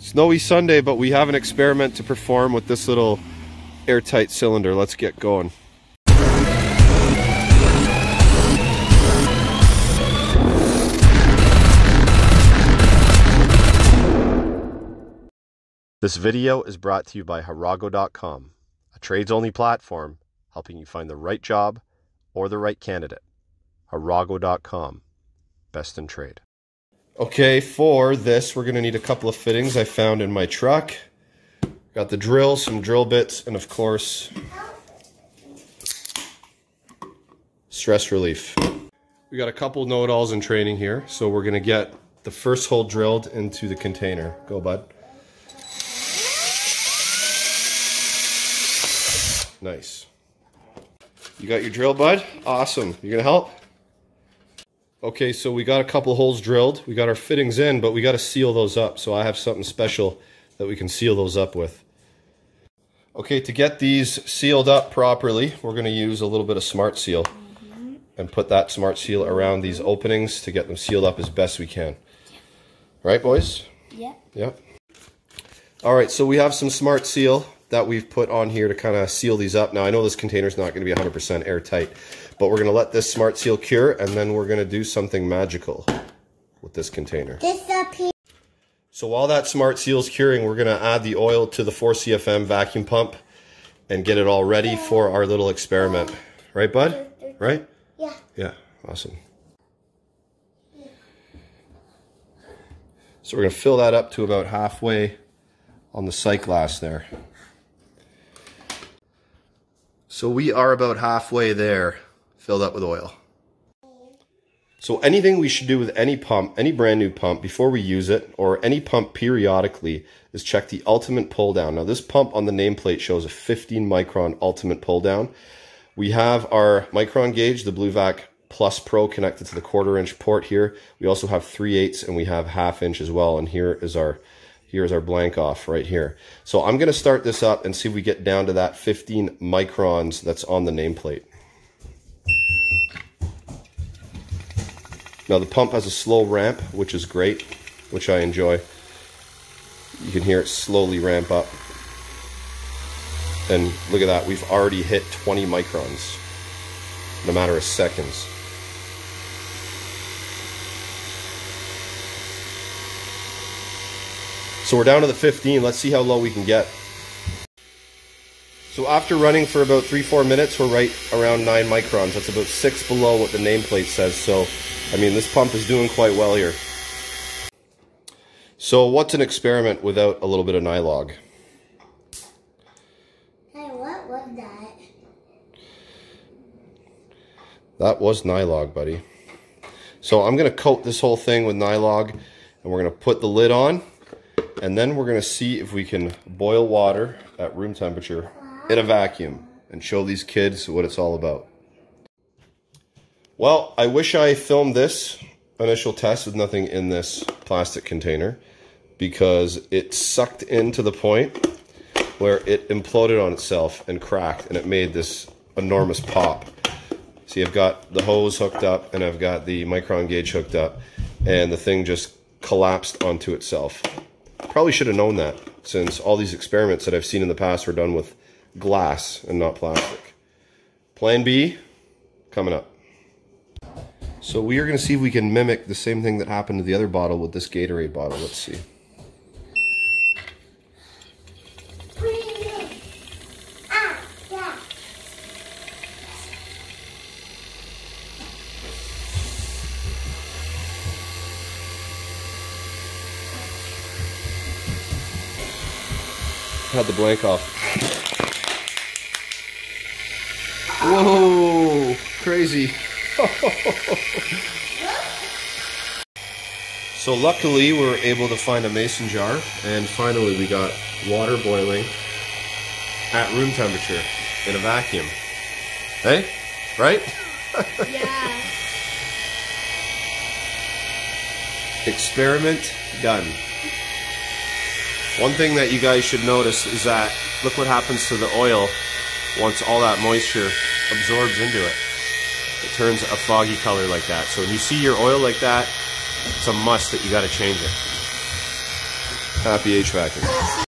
Snowy Sunday, but we have an experiment to perform with this little airtight cylinder. Let's get going. This video is brought to you by Harago.com, a trades-only platform helping you find the right job or the right candidate. Harago.com, best in trade. Okay, for this we're going to need a couple of fittings I found in my truck. Got the drill, some drill bits, and of course, stress relief. We got a couple know-it-alls in training here, so we're going to get the first hole drilled into the container. Go, bud. Nice. You got your drill, bud? Awesome. You gonna help? Okay, so we got a couple holes drilled. We got our fittings in, but we got to seal those up. So I have something special that we can seal those up with. Okay, to get these sealed up properly, we're going to use a little bit of Smart Seal and put that Smart Seal around these openings to get them sealed up as best we can. Right, boys? Yeah. Yep. All right, so we have some Smart Seal that we've put on here to kind of seal these up. Now, I know this container's not going to be 100% airtight, but we're going to let this Smart Seal cure, and then we're going to do something magical with this container. So while that Smart Seal's curing, we're going to add the oil to the 4CFM vacuum pump and get it all ready for our little experiment. Right, bud? Right? Yeah. Yeah, awesome. So we're going to fill that up to about halfway on the sight glass there. So we are about halfway there, filled up with oil. So anything we should do with any pump, any brand new pump, before we use it, or any pump periodically, is check the ultimate pull down. Now this pump on the nameplate shows a 15 micron ultimate pull down. We have our micron gauge, the Navac Plus Pro, connected to the 1/4 inch port here. We also have 3/8 and we have 1/2 inch as well, and here's our blank off right here. So I'm going to start this up and see if we get down to that 15 microns that's on the nameplate. Now the pump has a slow ramp, which is great, which I enjoy. You can hear it slowly ramp up. And look at that, we've already hit 20 microns in a matter of seconds. So we're down to the 15. Let's see how low we can get. So after running for about 3-4 minutes, we're right around 9 microns. That's about 6 below what the nameplate says. So, I mean, this pump is doing quite well here. So what's an experiment without a little bit of Nylog? Hey, what was that? That was Nylog, buddy. So I'm going to coat this whole thing with Nylog, and we're going to put the lid on. And then we're going to see if we can boil water at room temperature in a vacuum and show these kids what it's all about. Well, I wish I filmed this initial test with nothing in this plastic container, because it sucked in to the point where it imploded on itself and cracked, and it made this enormous pop. See, I've got the hose hooked up and I've got the micron gauge hooked up, and the thing just collapsed onto itself. Probably should have known that, since all these experiments that I've seen in the past were done with glass and not plastic. Plan B, coming up. So we are going to see if we can mimic the same thing that happened to the other bottle with this Gatorade bottle. Let's see. Had the blank off. Whoa, crazy. So luckily we were able to find a mason jar, and finally we got water boiling at room temperature in a vacuum. Hey, right? Yeah. Experiment done. One thing that you guys should notice is that look what happens to the oil once all that moisture absorbs into it. It turns a foggy color like that. So when you see your oil like that, it's a must that you got to change it. Happy HVACing.